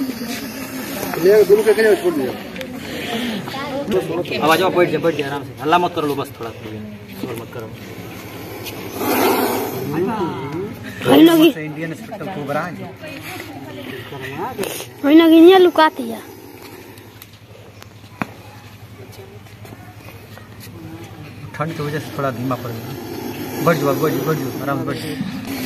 दोनों के करिए छोड़ दिया। आवाज बैठ जा आराम से, हल्ला मत कर लो बस, थोड़ा शोर मत करो। इंडियन स्पेक्टर कोबरा है लुकाती है। ठंड की वजह से थोड़ा धीमा पड़ गया। बढ़ जाओ आराम से बढ़ जाओ।